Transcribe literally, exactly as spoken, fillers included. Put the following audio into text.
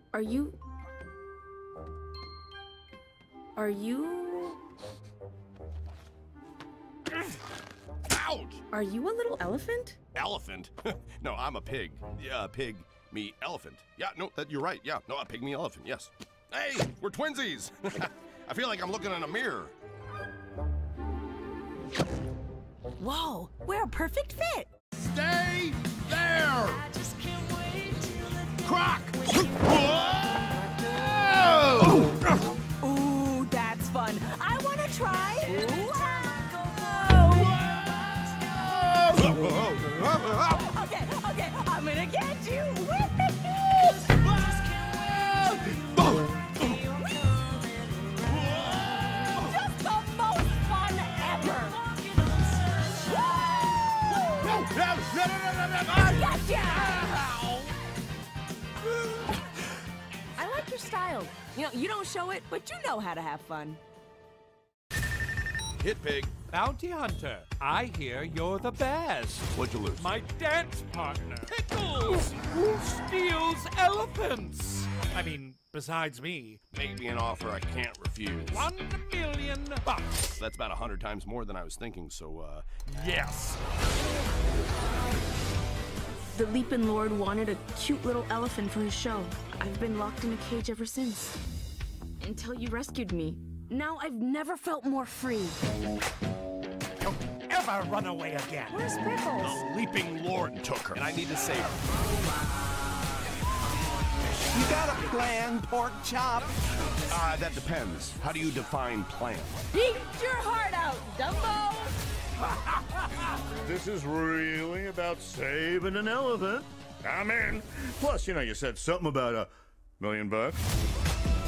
Are you... Are you... Ouch! Are you a little elephant? Elephant? No, I'm a pig. Yeah, pig, me, elephant. Yeah, no, that, you're right. Yeah, no, a pig, me, elephant, yes. Hey, we're twinsies! I feel like I'm looking in a mirror. Whoa, we're a perfect fit! Stay there! Croc! Ooh, that's fun. I want to try. Okay, okay, I'm gonna get you. Just the most fun ever. Gotcha! I like your style. You know, you don't show it, but you know how to have fun. Hitpig. Bounty Hunter, I hear you're the best. What'd you lose? My dance partner, Pickles, who steals elephants. I mean, besides me. Make me an offer I can't refuse. One million bucks. That's about a hundred times more than I was thinking, so, uh... Yes. The Leapin' Lord wanted a cute little elephant for his show. I've been locked in a cage ever since. Until you rescued me. Now I've never felt more free. Don't ever run away again. Where's Pickles? The Leaping Lord took her, and I need to save her. You got a plan, pork chop? Uh, that depends. How do you define plan? Eat your heart out, Dumbo! This is really about saving an elephant. I'm in. Plus, you know, you said something about a million bucks.